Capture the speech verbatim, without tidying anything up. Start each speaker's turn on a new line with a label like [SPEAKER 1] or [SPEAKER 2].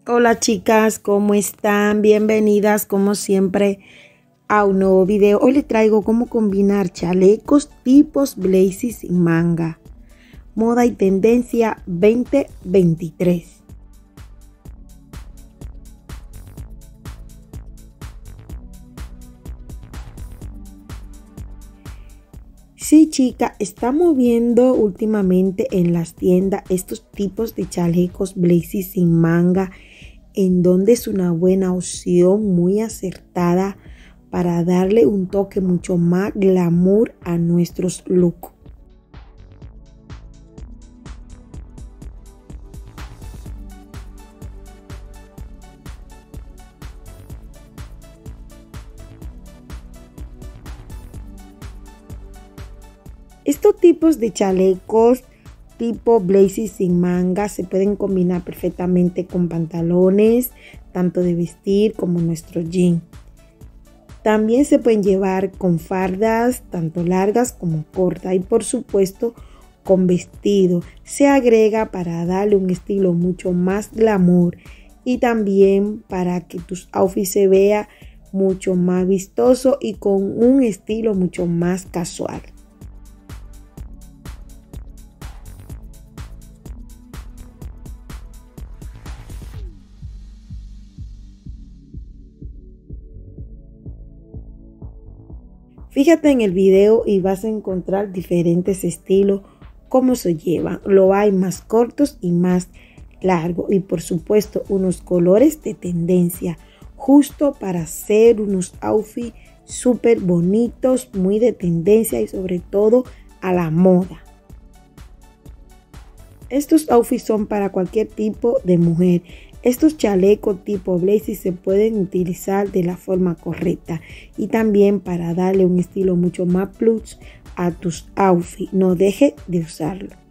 [SPEAKER 1] Hola chicas, ¿cómo están? Bienvenidas como siempre a un nuevo video. Hoy les traigo cómo combinar chalecos tipos blazer sin manga. Moda y tendencia veinte veintitrés. Sí, chica, estamos viendo últimamente en las tiendas estos tipos de chalecos blazer sin manga, en donde es una buena opción, muy acertada para darle un toque mucho más glamour a nuestros looks. Estos tipos de chalecos tipo blazer sin manga se pueden combinar perfectamente con pantalones, tanto de vestir como nuestro jean. También se pueden llevar con fardas, tanto largas como cortas, y por supuesto con vestido. Se agrega para darle un estilo mucho más glamour y también para que tus outfits se vea mucho más vistoso y con un estilo mucho más casual. Fíjate en el video y vas a encontrar diferentes estilos, cómo se llevan. Lo hay más cortos y más largos, y por supuesto unos colores de tendencia, justo para hacer unos outfits súper bonitos, muy de tendencia y sobre todo a la moda. Estos outfits son para cualquier tipo de mujer. Estos chalecos tipo blazer se pueden utilizar de la forma correcta y también para darle un estilo mucho más plus a tus outfits. No dejes de usarlo.